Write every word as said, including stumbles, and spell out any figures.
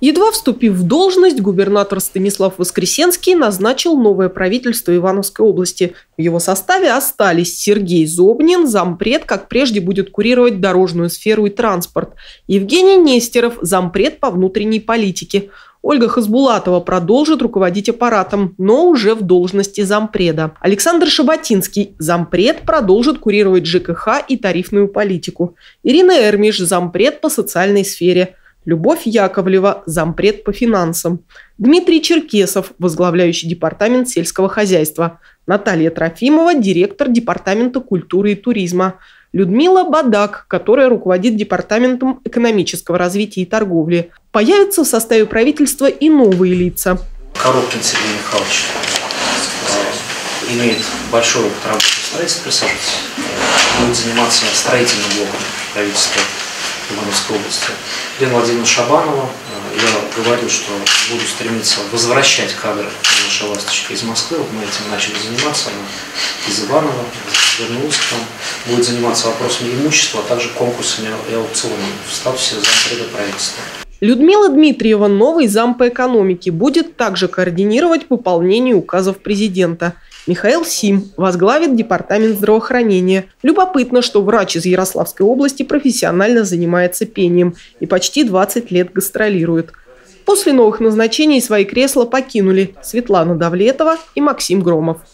Едва вступив в должность, губернатор Станислав Воскресенский назначил новое правительство Ивановской области. В его составе остались Сергей Зобнин, зампред, как прежде, будет курировать дорожную сферу и транспорт, Евгений Нестеров, зампред по внутренней политике. Ольга Хасбулатова продолжит руководить аппаратом, но уже в должности зампреда. Александр Шаботинский, зампред, продолжит курировать ЖКХ и тарифную политику. Ирина Эрмиш, зампред по социальной сфере. Любовь Яковлева, зампред по финансам. Дмитрий Черкесов, возглавляющий департамент сельского хозяйства. Наталья Трофимова, директор департамента культуры и туризма. Людмила Бадак, которая руководит департаментом экономического развития и торговли. Появятся в составе правительства и новые лица. Коробкин Сергей Михайлович э, имеет большой опыт работы в строительстве, присаживается, будет заниматься строительным блоком правительства Ивановской области. Лена Владимировна Шабанова, я говорю, что буду стремиться возвращать кадры нашей ласточки из Москвы. Вот мы этим начали заниматься. Она из Иванова вернулась к нам. Будет заниматься вопросами имущества, а также конкурсами и аукционами в статусе зампреда правительства. Людмила Дмитриева, новый зам по экономике, будет также координировать выполнение указов президента. Михаил Сим возглавит департамент здравоохранения. Любопытно, что врач из Ярославской области профессионально занимается пением и почти двадцать лет гастролирует. После новых назначений свои кресла покинули Светлана Давлетова и Максим Громов.